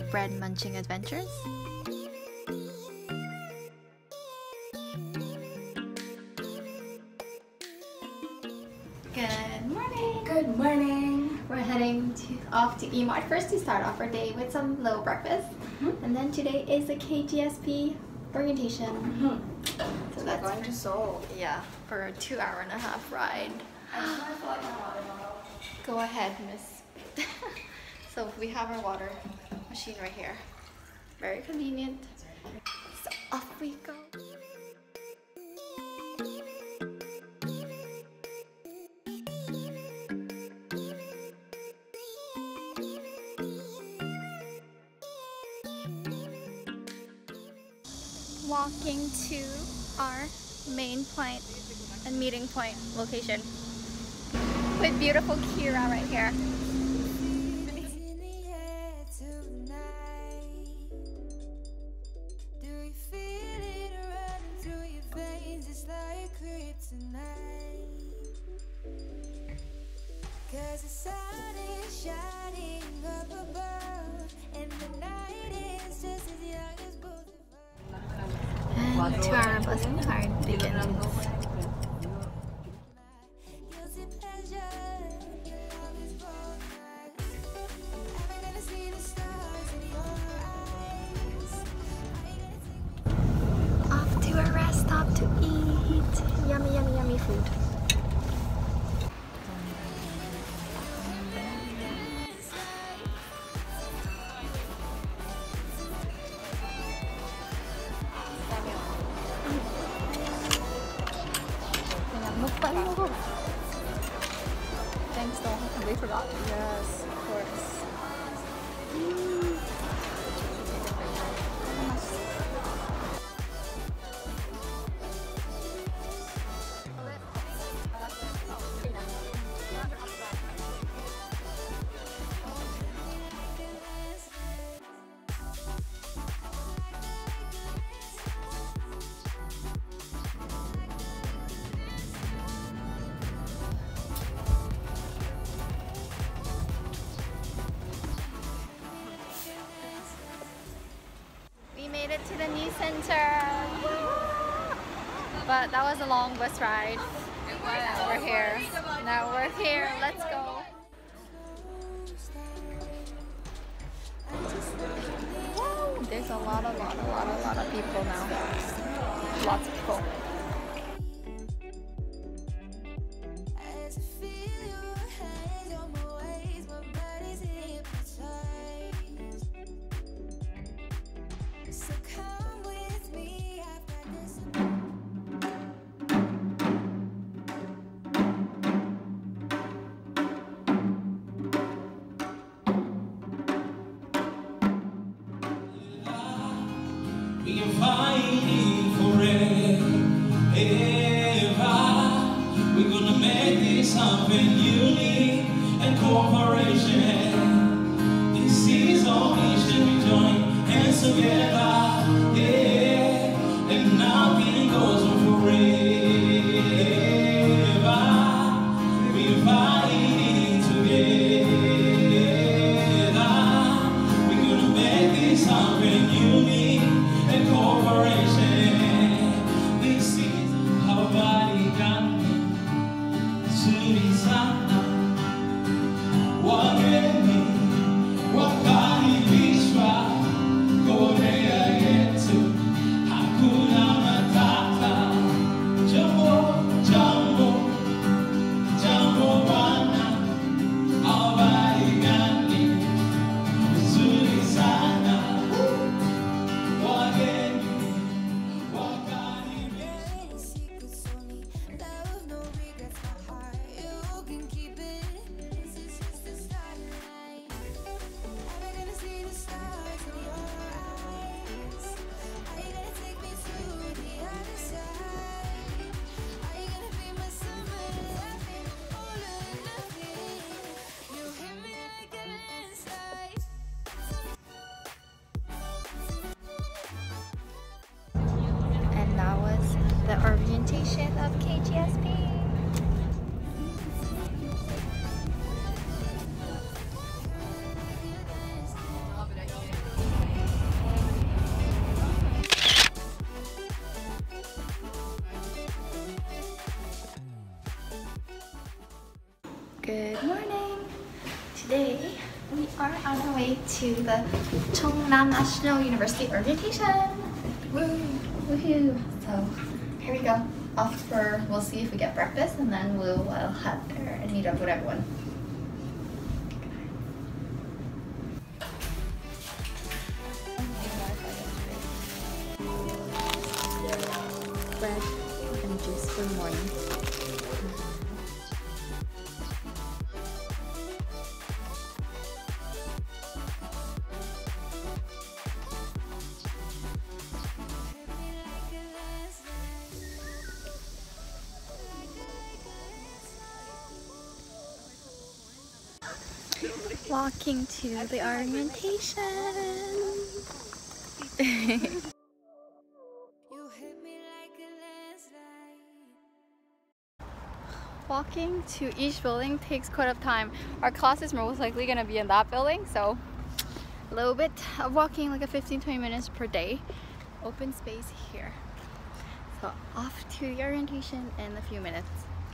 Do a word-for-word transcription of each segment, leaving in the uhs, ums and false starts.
bread munching adventures. Good morning! Good morning! We're heading to, off to E-Mart first to start off our day with some little breakfast. Mm-hmm. And then today is the K G S P orientation. Mm-hmm. So that's going to Seoul. Yeah, for a two hour and a half ride. Go ahead, miss. So we have our water machine right here. Very convenient. So off we go. Walking to our main point and meeting point location with beautiful Kyrra right here. Cause the sun is shining up above and the night is just as young as both of us. And two hour bus ride begins. Off to a rest stop to eat yummy, yummy, yummy food. Thanks, though. We forgot. Yes, of course. We made it to the new center. But that was a long bus ride. Now we're here. Now we're here. Let's go. Whoa, there's a lot, a lot, a lot, a lot of people now. Lots of people. We are fighting forever. We're gonna make this happen. Unity and cooperation. This is our mission. We join hands together. Yeah, and nothing goes on forever. We are fighting together. We're gonna make this happen. Unity and cooperation. This is our body gun. Suni sana. Wageni, wakani vishwa. Korea yetu, hakuna matata. Jambo, jambo, jambo bana. Our body gun. Suni sana. The orientation of K G S P. Good morning! Today we are on our way to the Chungnam National University orientation! Woo! Woohoo! So here we go. Off for, we'll see if we get breakfast and then we'll uh, head there and meet up with everyone. Bread and juice for the morning. Walking to the orientation. Walking to each building takes quite a time. Our class is most likely going to be in that building, so a little bit of walking, like a fifteen to twenty minutes per day. Open space here. So off to the orientation in a few minutes.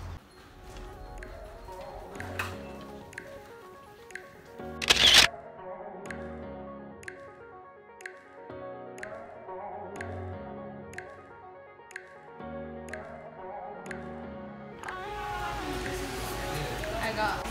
I got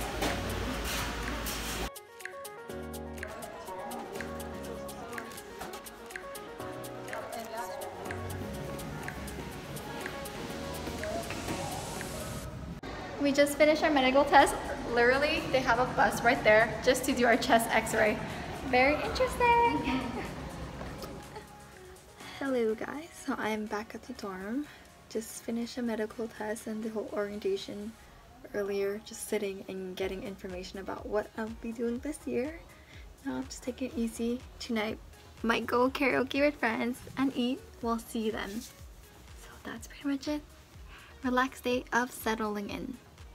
We just finished our medical test. Literally, they have a bus right there just to do our chest x-ray. Very interesting. Hello guys, so I'm back at the dorm. Just finished a medical test and the whole orientation earlier, just sitting and getting information about what I'll be doing this year. Now I'm just taking it easy. Tonight, might go karaoke with friends and eat. We'll see you then. So that's pretty much it. Relaxed day of settling in.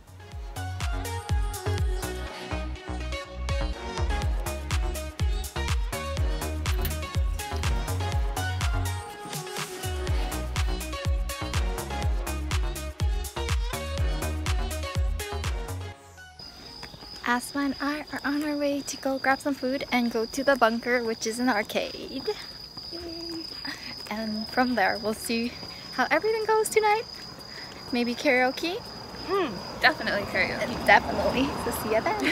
Asma and I are on our way to go grab some food and go to the bunker, which is an arcade. Yay. And from there, we'll see how everything goes tonight. Maybe karaoke? Hmm, definitely karaoke. Definitely. So see ya then.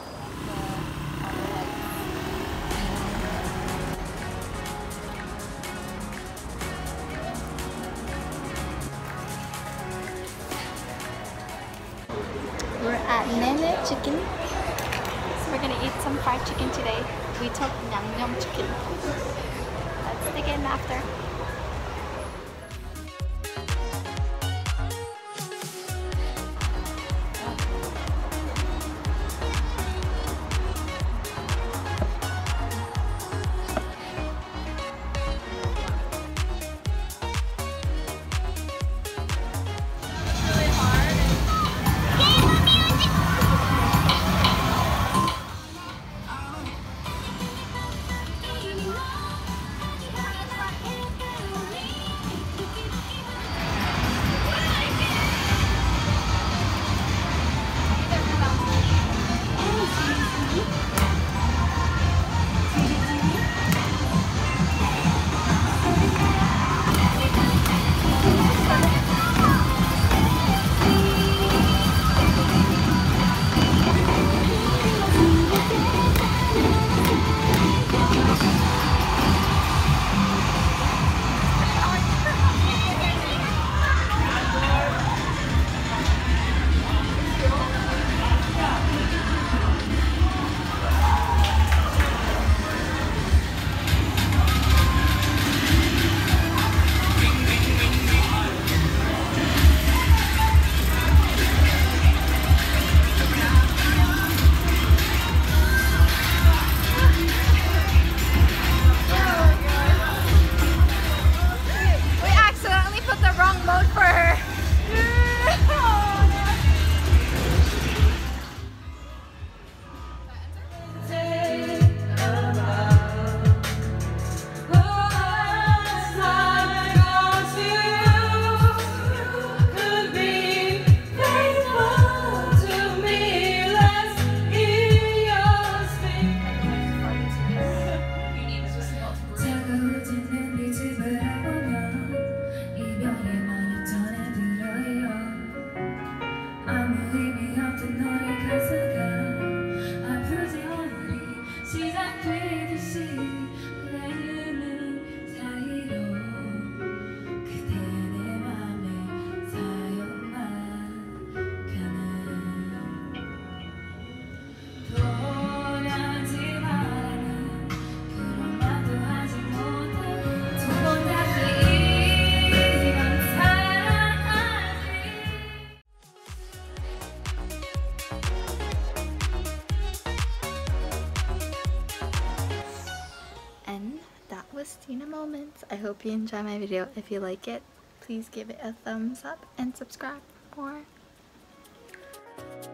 We're at Nene Chicken. So we're gonna eat some fried chicken today. We took Yum Yum chicken. Let's dig in after. Stina moments. I hope you enjoy my video. If you like it, please give it a thumbs up and subscribe for more.